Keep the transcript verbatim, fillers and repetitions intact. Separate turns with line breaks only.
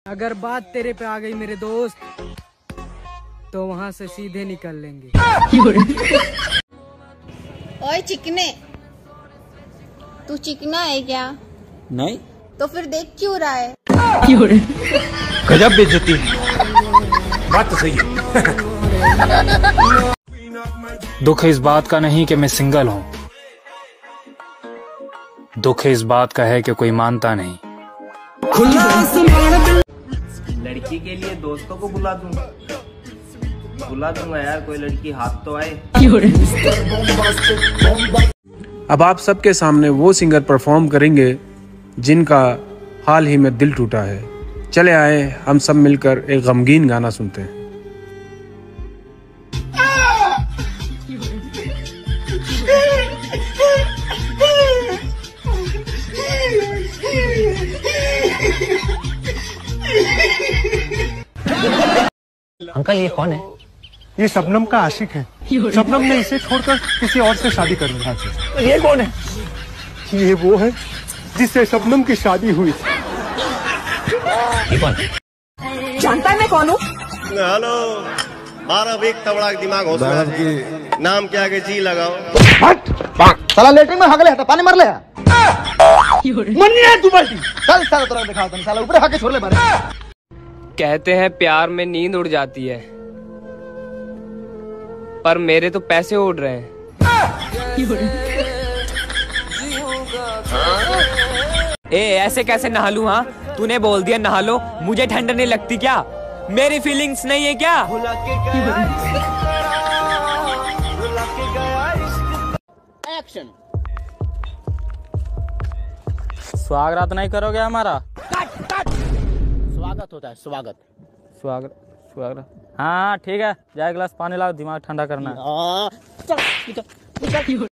अगर बात तेरे पे आ गई मेरे दोस्त, तो वहाँ से सीधे निकल लेंगे।
ओए चिकने, तू चिकना है क्या?
नहीं।
तो फिर देख क्यों रहा है?
गजब बेइज्जती। बात तो सही है।
दुख इस बात का नहीं कि मैं सिंगल हूँ, दुख इस बात का है कि कोई मानता नहीं।
लड़की के लिए दोस्तों को बुला दूंगा बुला दूंगा यार, कोई लड़की हाथ तो आए।
अब आप सबके सामने वो सिंगर परफॉर्म करेंगे जिनका हाल ही में दिल टूटा है। चले आए हम सब मिलकर एक गमगीन गाना सुनते हैं।
अंकल ये कौन है?
ये शबनम का आशिक है। शबनम ने इसे छोड़कर किसी और से शादी कर ली।
ये कौन है?
ये वो है जिससे शबनम की शादी हुई थी।
ये कौन?
जानता है मैं कौन हूँ?
हेलो, बारह एक तबड़ा दिमाग हो सकता, नाम क्या के जी लगाओ।
साला लेटरिन में हगले हटा, पानी मार ले। मन्निया तू बाल्टी चल, साला तोरा दिखाओ तने, साला ऊपर हाके छोड़ ले बारे।
कहते हैं प्यार में नींद उड़ जाती है, पर मेरे तो पैसे उड़ रहे हैं। ए ऐसे कैसे नहा लूं? हाँ तूने बोल दिया नहा लो, मुझे ठंड नहीं लगती क्या? मेरी फीलिंग्स नहीं है क्या?
एक्शन।
स्वागत नहीं करोगे हमारा?
स्वागत होता है, स्वागत
स्वागत स्वागत हाँ ठीक है, जाए गिलास पानी लाओ, दिमाग ठंडा करना है।
चल निकल निकल।